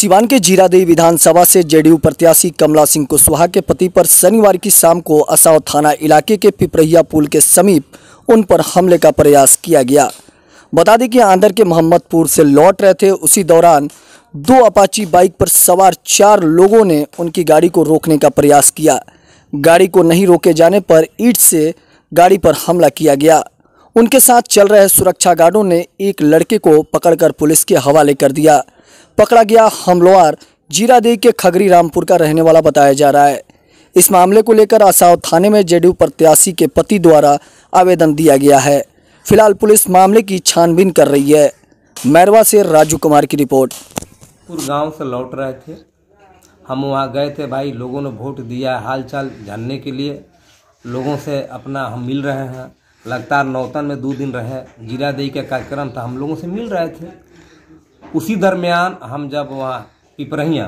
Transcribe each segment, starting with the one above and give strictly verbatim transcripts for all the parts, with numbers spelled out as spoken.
सिवान के जीरादेई विधानसभा से जेडीयू प्रत्याशी कमला सिंह कुशवाहा के पति पर शनिवार की शाम को असाव थाना इलाके के पिपरहिया पुल के समीप उन पर हमले का प्रयास किया गया। बता दें कि आंध्र के मोहम्मदपुर से लौट रहे थे। उसी दौरान दो अपाची बाइक पर सवार चार लोगों ने उनकी गाड़ी को रोकने का प्रयास किया। गाड़ी को नहीं रोके जाने पर ईंट से गाड़ी पर हमला किया गया। उनके साथ चल रहे सुरक्षा गार्डों ने एक लड़के को पकड़कर पुलिस के हवाले कर दिया। पकड़ा गया हमलावर जीरादेई के खगरी रामपुर का रहने वाला बताया जा रहा है। इस मामले को लेकर असाव थाने में जेडीयू प्रत्याशी के पति द्वारा आवेदन दिया गया है। फिलहाल पुलिस मामले की छानबीन कर रही है। मैरवा से राजू कुमार की रिपोर्ट। गांव से लौट रहे थे, हम वहाँ गए थे भाई, लोगों ने वोट दिया, हाल चाल जानने के लिए लोगों से अपना हम मिल रहे हैं। लगातार नौतन में दो दिन रहे, जीरादेई का कार्यक्रम था, हम लोगों से मिल रहे थे। उसी दरमियान हम जब वहाँ पिपरहिया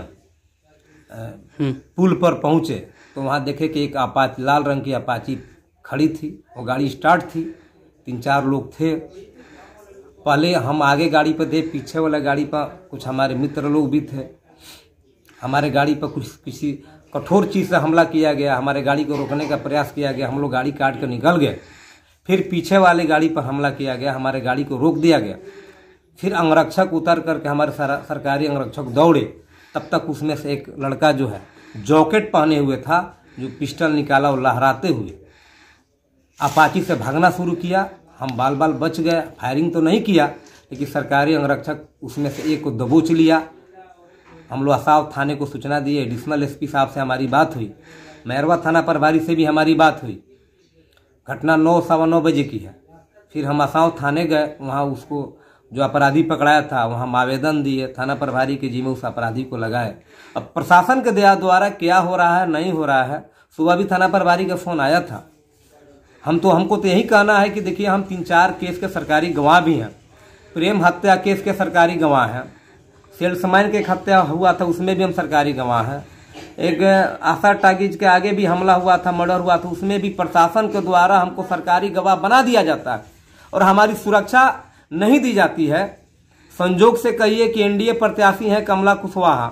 पुल पर पहुँचे तो वहाँ देखे कि एक अपाची, लाल रंग की अपाची खड़ी थी। वो गाड़ी स्टार्ट थी, तीन चार लोग थे। पहले हम आगे गाड़ी पर थे, पीछे वाला गाड़ी पर कुछ हमारे मित्र लोग भी थे। हमारे गाड़ी पर कुछ किसी कठोर चीज़ से हमला किया गया, हमारे गाड़ी को रोकने का प्रयास किया गया। हम लोग गाड़ी काट कर निकल गए। फिर पीछे वाले गाड़ी पर हमला किया गया, हमारे गाड़ी को रोक दिया गया। फिर अंगरक्षक उतर करके हमारे सरकारी अंगरक्षक दौड़े, तब तक उसमें से एक लड़का जो है जॉकेट पहने हुए था, जो पिस्टल निकाला और लहराते हुए अपाची से भागना शुरू किया। हम बाल बाल बच गए, फायरिंग तो नहीं किया, लेकिन सरकारी अंगरक्षक उसमें से एक को दबोच लिया। हम लोग असाव थाने को सूचना दिए, एडिशनल एसपी साहब से हमारी बात हुई, मैरवा थाना प्रभारी से भी हमारी बात हुई। घटना नौ सवा नौ बजे की है। फिर हम असाव थाने गए, वहाँ उसको जो अपराधी पकड़ाया था वहाँ हम आवेदन दिए, थाना प्रभारी के जिम्मे उस अपराधी को लगाए। अब प्रशासन के दया द्वारा क्या हो रहा है नहीं हो रहा है, सुबह भी थाना प्रभारी का फ़ोन आया था। हम तो हमको तो यही कहना है कि देखिए, हम तीन चार केस के सरकारी गवाह भी हैं। प्रेम हत्या केस के सरकारी गवाह हैं, सेल्समैन के हत्या हुआ था उसमें भी हम सरकारी गवाह हैं। एक आशा टाकीज के आगे भी हमला हुआ था, मर्डर हुआ था, उसमें भी प्रशासन के द्वारा हमको सरकारी गवाह बना दिया जाता है और हमारी सुरक्षा नहीं दी जाती है। संजोग से कहिए कि एनडीए प्रत्याशी हैं कमला कुशवाहा,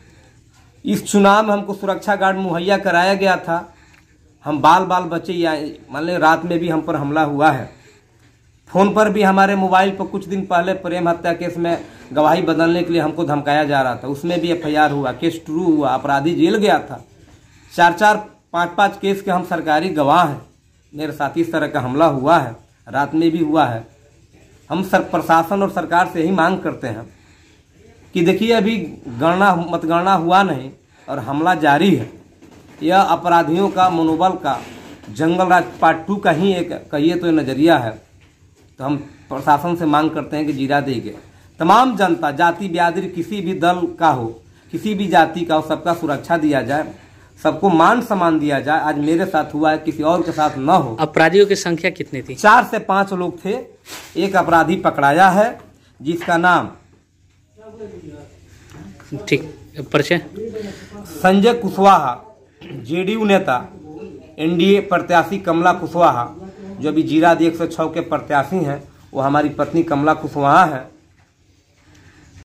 इस चुनाव में हमको सुरक्षा गार्ड मुहैया कराया गया था। हम बाल बाल बचे, या मान लें रात में भी हम पर हमला हुआ है। फोन पर भी हमारे मोबाइल पर कुछ दिन पहले प्रेम हत्या केस में गवाही बदलने के लिए हमको धमकाया जा रहा था, उसमें भी एफ आई आर हुआ, केस ट्रू हुआ, अपराधी जेल गया था। चार चार पाँच पाँच केस के हम सरकारी गवाह हैं। मेरे साथ इस तरह का हमला हुआ है, रात में भी हुआ है। हम सर प्रशासन और सरकार से यही मांग करते हैं कि देखिए, अभी गणना मतगणना हुआ नहीं और हमला जारी है। यह अपराधियों का मनोबल का जंगल राज पार्ट टू का ही एक कहिए तो नज़रिया है। तो हम प्रशासन से मांग करते हैं कि जीरादेई के तमाम जनता, जाति ब्यादरी किसी भी दल का हो, किसी भी जाति का हो, सबका सुरक्षा दिया जाए, सबको मान सम्मान दिया जाए। आज मेरे साथ हुआ है, किसी और के साथ न हो। अपराधियों की संख्या कितनी थी? चार से पांच लोग थे। एक अपराधी पकड़ाया है जिसका नाम ठीक परिचय संजय कुशवाहा, जेडीयू नेता, एनडीए प्रत्याशी कमला कुशवाहा, जो अभी जीरादेई एक सौ छह के प्रत्याशी हैं, वो हमारी पत्नी कमला कुशवाहा है।